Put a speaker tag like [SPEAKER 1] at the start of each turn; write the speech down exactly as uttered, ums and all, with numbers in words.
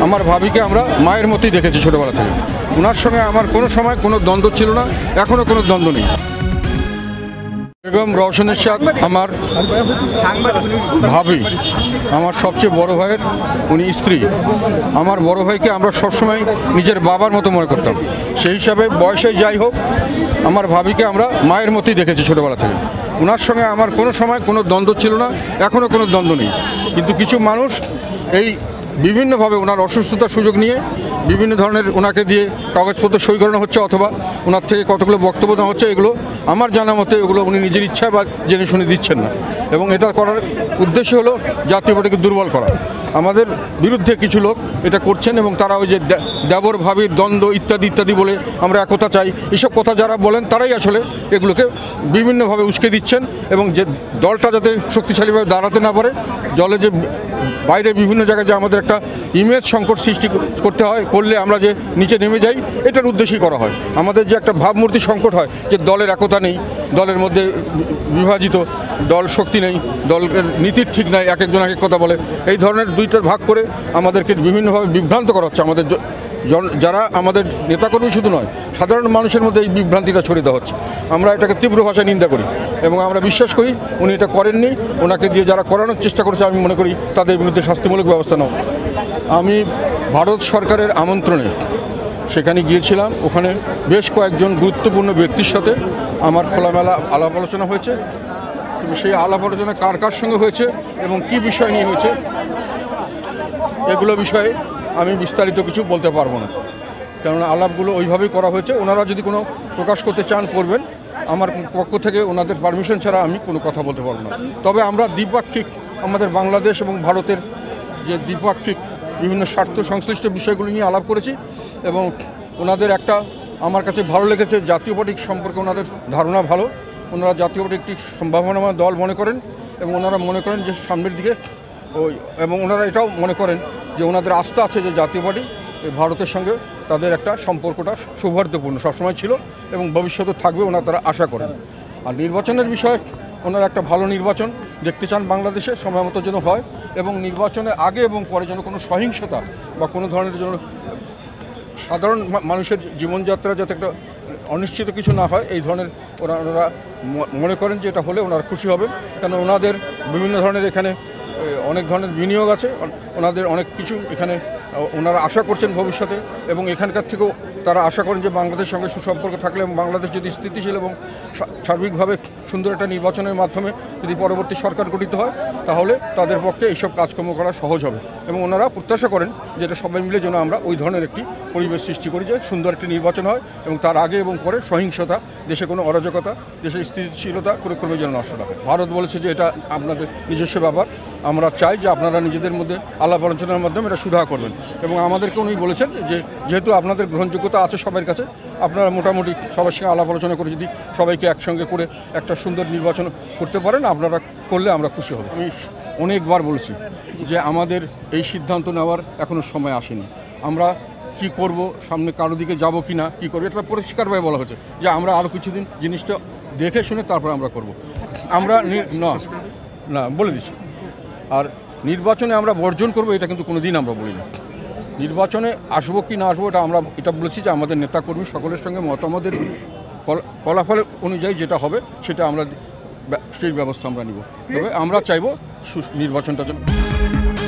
[SPEAKER 1] আমার ভাবিকে আমরা মায়ের মতোই দেখেছি ছোটোবেলা থেকে। ওনার সঙ্গে আমার কোনো সময় কোনো দ্বন্দ্ব ছিল না, এখনও কোনো দ্বন্দ্ব নেই। বেগম রওশনের সাথে আমার ভাবি, আমার সবচেয়ে বড় ভাইয়ের উনি স্ত্রী। আমার বড় ভাইকে আমরা সবসময় নিজের বাবার মতো মনে করতাম। সেই হিসাবে বয়সে যাই হোক, আমার ভাবিকে আমরা মায়ের মতোই দেখেছি ছোটোবেলা থেকে। ওনার সঙ্গে আমার কোনো সময় কোনো দ্বন্দ্ব ছিল না, এখনও কোনো দ্বন্দ্ব নেই। কিন্তু কিছু মানুষ এই বিভিন্নভাবে ওনার অসুস্থতার সুযোগ নিয়ে বিভিন্ন ধরনের ওনাকে দিয়ে কাগজপত্র সই করানো হচ্ছে, অথবা ওনার থেকে কতগুলো বক্তব্য দেওয়া হচ্ছে। এগুলো আমার জানা মতে এগুলো উনি নিজের ইচ্ছায় বা জেনে শুনে দিচ্ছেন না, এবং এটা করার উদ্দেশ্য হলো জাতীয় পার্টিকে দুর্বল করা। আমাদের বিরুদ্ধে কিছু লোক এটা করছেন, এবং তারা ওই যে দেবর ভাবির দ্বন্দ্ব ইত্যাদি ইত্যাদি বলে আমরা একতা চাই, এসব কথা যারা বলেন তারাই আসলে এগুলোকে বিভিন্নভাবে উস্কে দিচ্ছেন, এবং যে দলটা যাতে শক্তিশালীভাবে দাঁড়াতে না পারে, দলে যে বাইরে বিভিন্ন জায়গায় যে আমাদের একটা ইমেজ সংকট সৃষ্টি করতে হয়, করলে আমরা যে নিচে নেমে যাই, এটার উদ্দেশ্যেই করা হয়। আমাদের যে একটা ভাবমূর্তি সংকট হয়, যে দলের একতা নেই, দলের মধ্যে বিভাজিত, দল শক্তি নেই, দলের নীতির ঠিক নাই, এক একজন এক এক কথা বলে, এই ধরনের দুইটা ভাগ করে আমাদেরকে বিভিন্নভাবে বিভ্রান্ত করা হচ্ছে। আমাদের যারা আমাদের নেতাকর্মী শুধু নয়, সাধারণ মানুষের মধ্যে এই বিভ্রান্তিটা ছড়িয়ে দেওয়া হচ্ছে। আমরা এটাকে তীব্র ভাষায় নিন্দা করি, এবং আমরা বিশ্বাস করি উনি এটা করেননি। ওনাকে দিয়ে যারা করানোর চেষ্টা করেছে, আমি মনে করি তাদের বিরুদ্ধে শাস্তিমূলক ব্যবস্থা নাও। আমি ভারত সরকারের আমন্ত্রণে সেখানে গিয়েছিলাম। ওখানে বেশ কয়েকজন গুরুত্বপূর্ণ ব্যক্তির সাথে আমার খোলামেলা আলাপ আলোচনা হয়েছে। তবে সেই আলাপ আলোচনা কার কার সঙ্গে হয়েছে এবং কী বিষয় নিয়ে হয়েছে, এগুলো বিষয়ে আমি বিস্তারিত কিছু বলতে পারবো না, কেননা আলাপগুলো ওইভাবেই করা হয়েছে। ওনারা যদি কোনো প্রকাশ করতে চান করবেন, আমার পক্ষ থেকে ওনাদের পারমিশন ছাড়া আমি কোনো কথা বলতে পারবো না। তবে আমরা দ্বিপাক্ষিক, আমাদের বাংলাদেশ এবং ভারতের যে দ্বিপাক্ষিক বিভিন্ন স্বার্থ সংশ্লিষ্ট বিষয়গুলো নিয়ে আলাপ করেছি, এবং ওনাদের একটা আমার কাছে ভালো লেগেছে, জাতীয় পার্টি সম্পর্কে ওনাদের ধারণা ভালো। ওনারা জাতীয় পার্টি একটি সম্ভাবনাময় দল মনে করেন, এবং ওনারা মনে করেন যে সামনের দিকে ওই, এবং ওনারা এটাও মনে করেন যে ওনাদের আস্থা আছে যে জাতীয় পার্টি ভারতের সঙ্গে তাদের একটা সম্পর্কটা সৌহার্দ্যপূর্ণ সবসময় ছিল এবং ভবিষ্যতে থাকবে, ওনারা তারা আশা করেন। আর নির্বাচনের বিষয়ে ওনারা একটা ভালো নির্বাচন দেখতে চান বাংলাদেশে, সময় মতো যেন হয়, এবং নির্বাচনের আগে এবং পরে যেন কোনো সহিংসতা বা কোনো ধরনের জন্য সাধারণ মানুষের জীবনযাত্রা যাতে একটা অনিশ্চিত কিছু না হয়, এই ধরনের ওরা ওনারা মনে করেন যে এটা হলে ওনারা খুশি হবেন। কারণ ওনাদের বিভিন্ন ধরনের এখানে অনেক ধরনের বিনিয়োগ আছে, ওনাদের অনেক কিছু এখানে ওনারা আশা করছেন ভবিষ্যতে, এবং এখানকার থেকেও তারা আশা করেন যে বাংলাদেশের সঙ্গে সুসম্পর্ক থাকলে এবং বাংলাদেশ যদি স্থিতিশীল এবং সার্বিকভাবে সুন্দর একটা নির্বাচনের মাধ্যমে যদি পরবর্তী সরকার গঠিত হয়, তাহলে তাদের পক্ষে এইসব কাজকর্ম করা সহজ হবে। এবং ওনারা প্রত্যাশা করেন যেটা সবাই মিলে যেন আমরা ওই ধরনের একটি পরিবেশ সৃষ্টি করি, যে সুন্দর একটি নির্বাচন হয় এবং তার আগে এবং পরে সহিংসতা, দেশে কোনো অরাজকতা, দেশের স্থিতিশীলতা কোনো ক্রমে যেন নষ্ট না হয়। ভারত বলেছে যে এটা আপনাদের নিজস্ব ব্যাপার, আমরা চাই যে আপনারা নিজেদের মধ্যে আলাপ আলোচনার মাধ্যমে এটা সুরাহা করবেন। এবং আমাদেরকে উনি বলেছেন যে যেহেতু আপনাদের গ্রহণযোগ্যতা আছে সবার কাছে, আপনারা মোটামুটি সবার সঙ্গে আলাপ আলোচনা করে যদি সবাইকে একসঙ্গে করে একটা সুন্দর নির্বাচন করতে পারেন, আপনারা করলে আমরা খুশি হব। আমি অনেকবার বলেছি যে আমাদের এই সিদ্ধান্ত নেওয়ার এখনও সময় আসেনি। আমরা কি করব, সামনে কারো দিকে যাব কি না, কী করবো, এটা পরিষ্কারভাবে বলা হচ্ছে যে আমরা আরও কিছুদিন জিনিসটা দেখে শুনে তারপর আমরা করব। আমরা না না বলে দিচ্ছি। আর নির্বাচনে আমরা বর্জন করব এটা কিন্তু কোনো দিন আমরা বলি না। নির্বাচনে আসবো কি না আসবো এটা আমরা এটা বলেছি যে আমাদের নেতাকর্মী সকলের সঙ্গে মতামতের ফলাফল অনুযায়ী যেটা হবে সেটা আমরা সেই ব্যবস্থা আমরা নিব। তবে আমরা চাইব নির্বাচনটা যেন